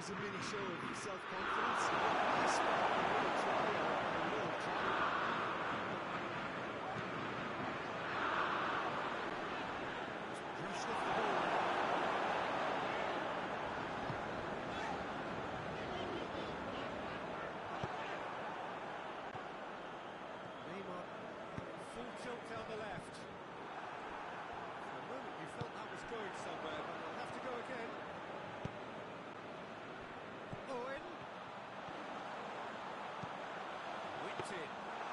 a mini show of self-confidence. A spark, a little try, a little try. Pushed off the ball. Neymar, full tilt down the left. For a moment you felt that was going somewhere, but we'll have to go again. Owen. Whipped in.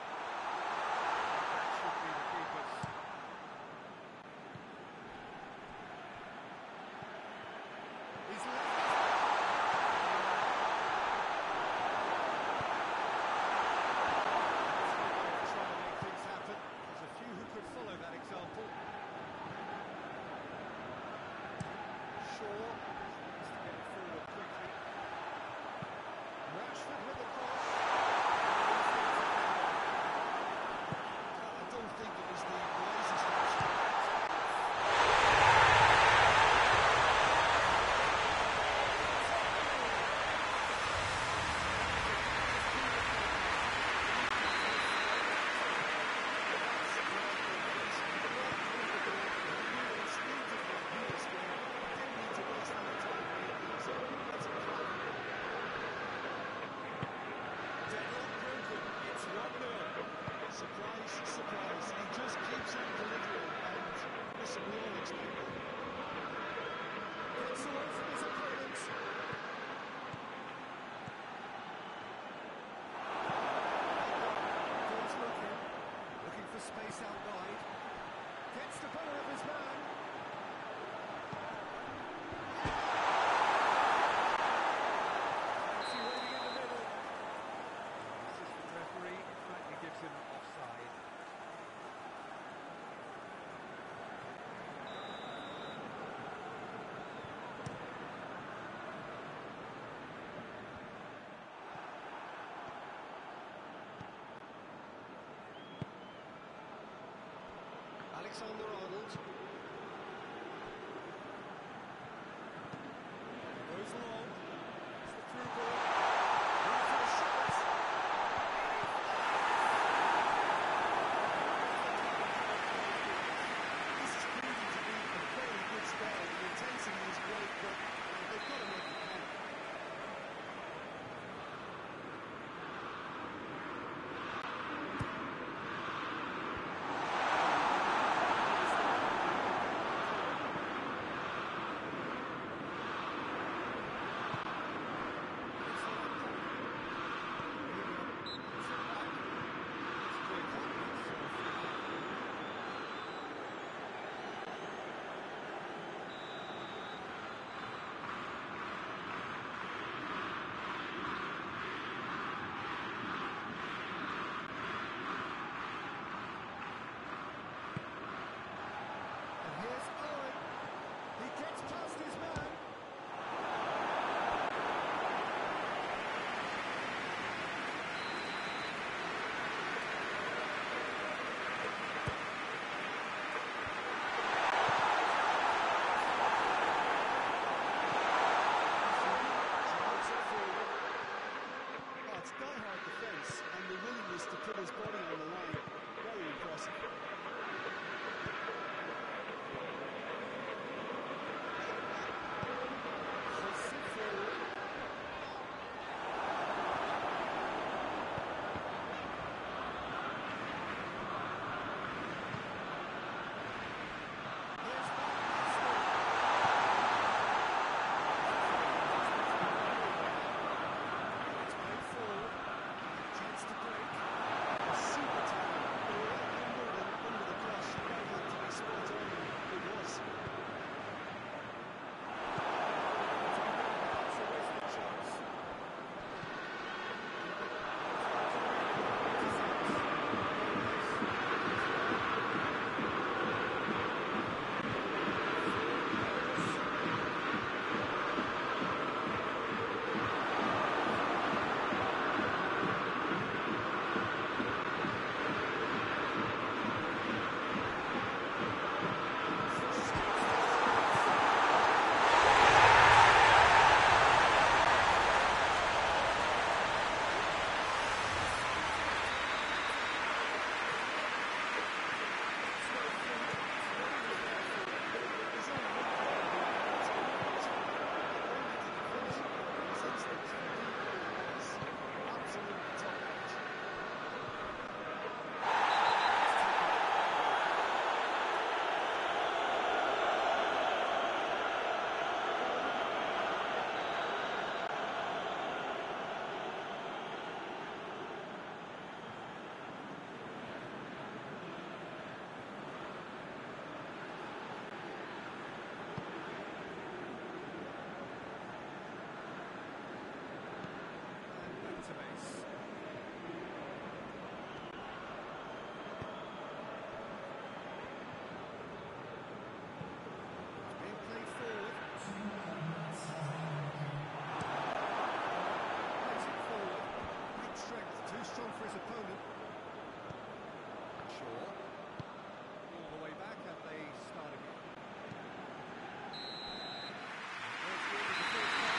That should be the keepers. He's left. Trying to make things happen. There's a few who could follow that example. Shaw needs to get it forward quickly. Rashford with the cross. I don't think it was the wisest option. Surprise, surprise, he just keeps on delivering, and listen, we all expect it. Gets away from his opponents. Goes looking for space out wide. Gets the better of his man. Fancy waiting in the middle. Assistant referee, in fact, he gives him offside. Alexander-Arnold goes long. It's the through ball. In for the shot. This is proving to be a very good spell. The intensity is great, but they've got to make it count. Shaw. All the way back and they start again. There's the end of the first half.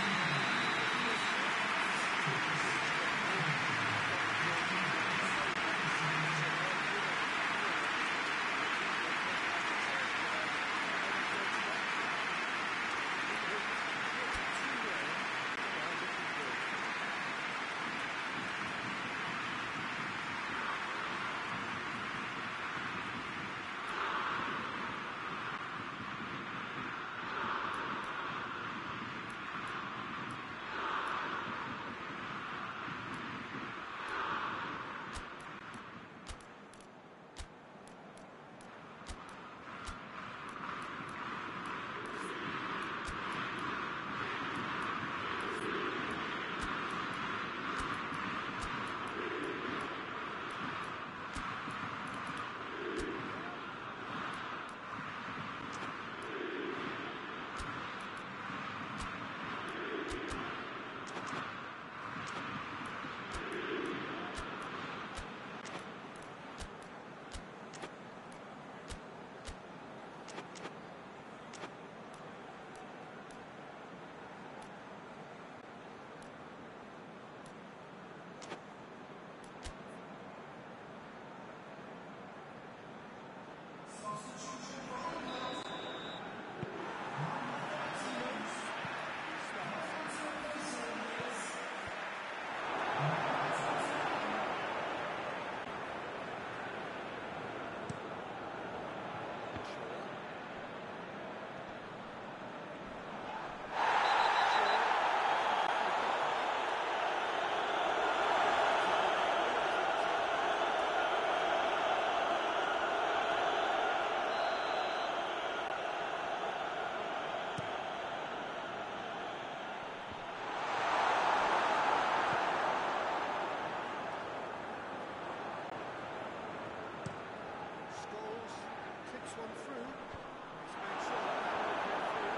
One through. He's made sure that will get through.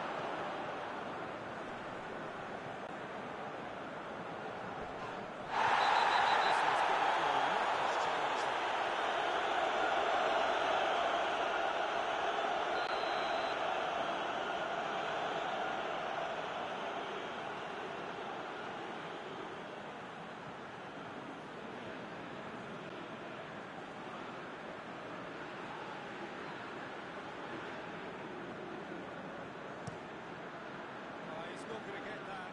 This one's going to be a reckless challenge there. Not going to get that.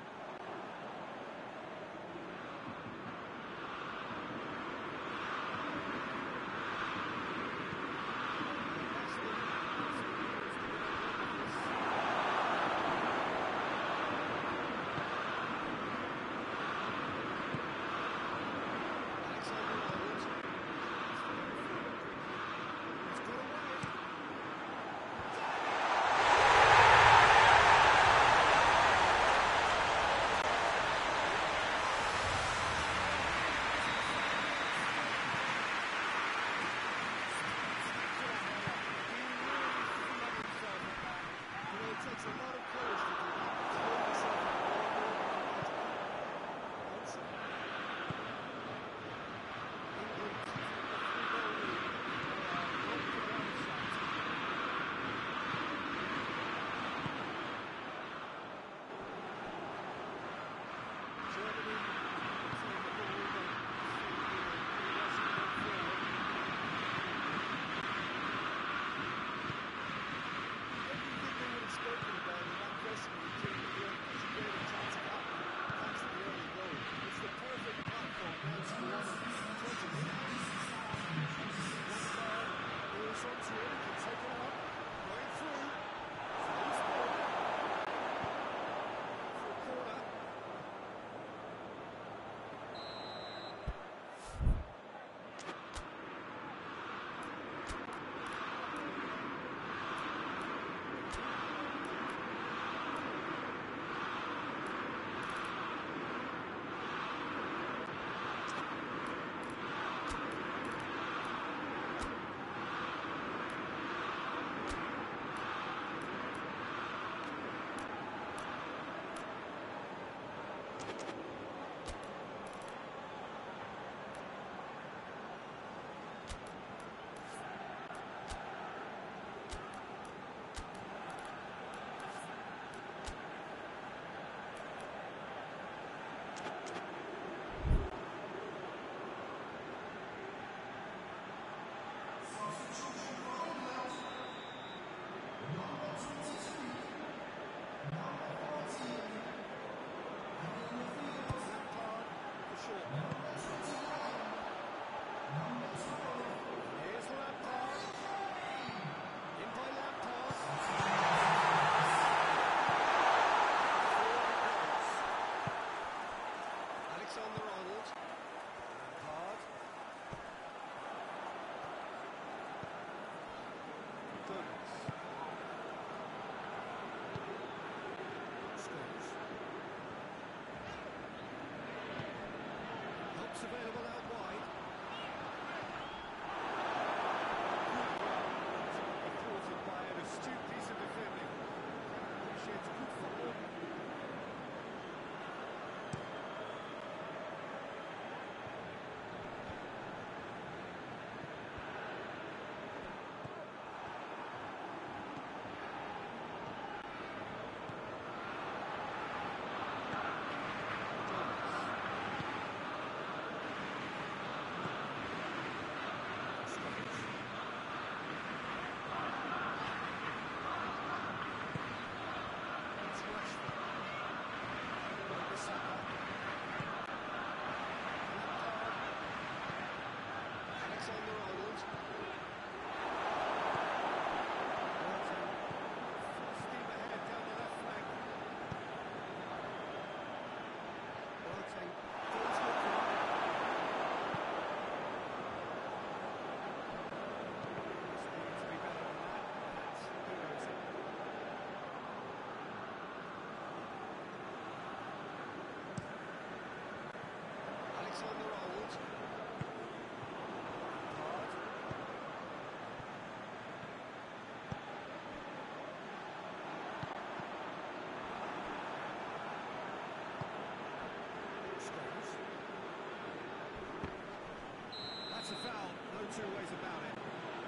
Takes a lot of courage to do that, but to hold yourself up Olsen. England take a 3-goal lead. They are not without a shot. Germany take the ball, but rushing them forward. Everything they would have spoken about in available out wide. Thwarted by an astute piece of defending. Appreciates good football. That's a foul, no two ways about it.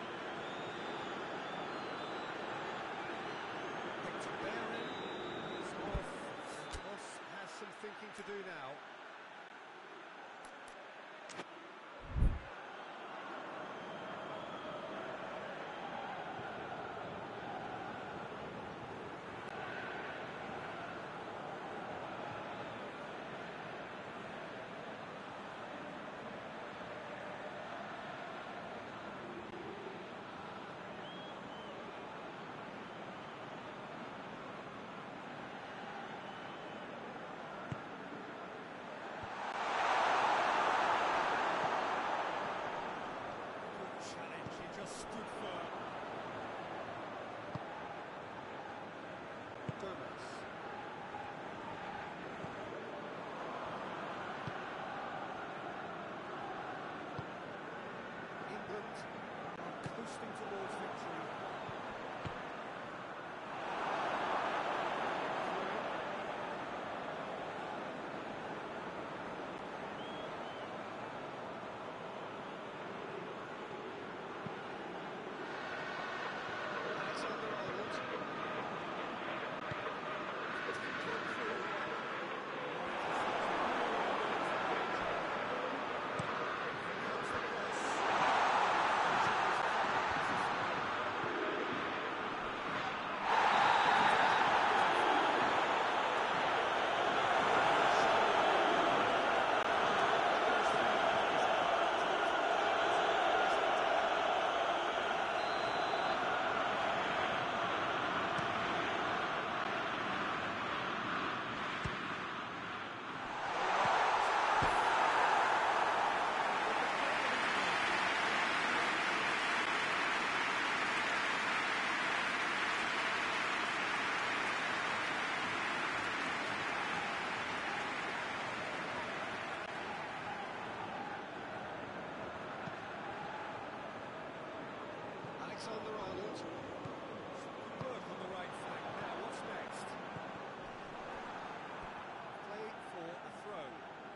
Hector Bellerin is off. Moss has some thinking to do now. Coasting towards victory. Alexander-Arnold. Work on the right flank. Now, what's next? Play for a throw.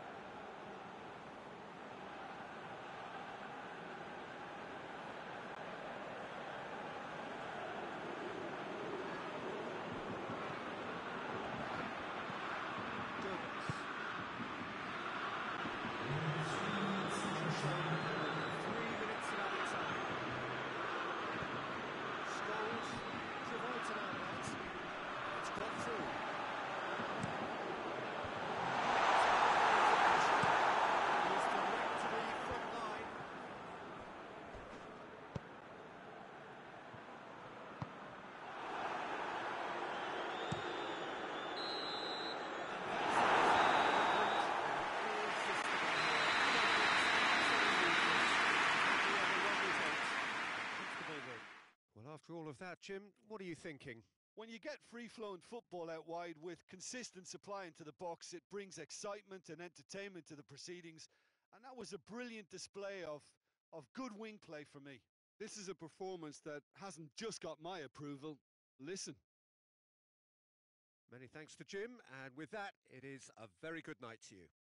After all of that, Jim, what are you thinking? When you get free-flowing football out wide with consistent supply into the box, it brings excitement and entertainment to the proceedings. And And that was a brilliant display of good wing play for me. This is a performance that hasn't just got my approval. Listen. Many thanks to Jim, and with that, it is a very good night to you.